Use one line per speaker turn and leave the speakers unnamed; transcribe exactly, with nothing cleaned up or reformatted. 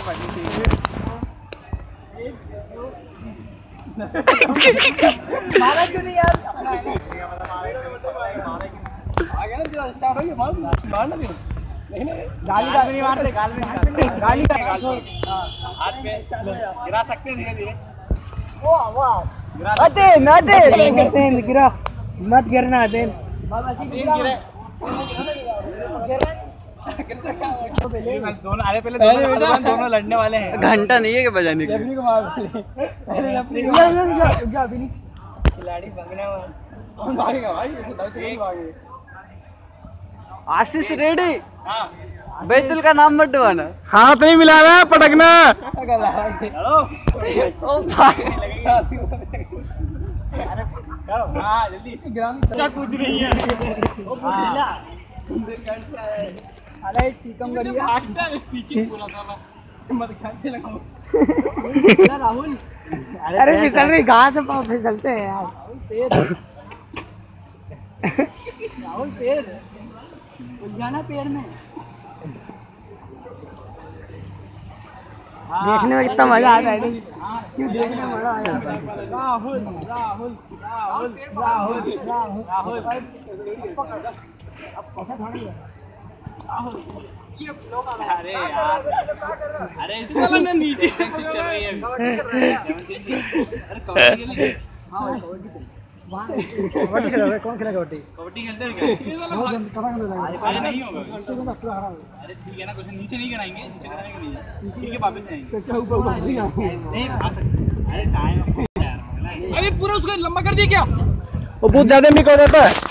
पढ़नी चाहिए। मारा क्यों नहीं यार? आ गया ना स्टार्ट हो गया, मारना क्यों? नहीं नहीं गाली गाली नहीं मारते, गाली नहीं गाली का गाल हाथ पे गिरा सकते हैं धीरे धीरे। वाह वाह अते नाते करते हैं गिरा मत गिरना देन गिरे दोनों अरे पहले दोनों दोनों लड़ने वाले हैं। घंटा नहीं है कि बजाने के को मार खिलाड़ी भगने वाला भागेगा भाई भागे। आशीष रेडी बैतुल का नाम मत डुबाना। हाथ नहीं मिलाना पटकना। कुछ नहीं है अरे राहुल अरे फिसल रही घास पाँव फिसलते हैं यार। राहुल पैर उलझाना पैर में। देखने में कितना मजा आता है क्यों देखने में मजा आया। राहुल राहुल राहुल राहुल राहुल अरे यार अरे इसको ना नीचे चल रही है। अरे कबड्डी खेलेंगे। हाँ कबड्डी खेलोगे? कौन खेलेगा कबड्डी? कबड्डी खेलते हैं क्या? अरे नहीं होगा। अरे ठीक है ना कुछ नीचे नहीं गिराएंगे, नीचे गिराएंगे नहीं ठीक है वापस आएंगे नहीं आ सकते। अरे टाइम अभी पूरा उसको लंबा कर दिया क्या? वो बहुत ज्यादा नहीं कर देता है।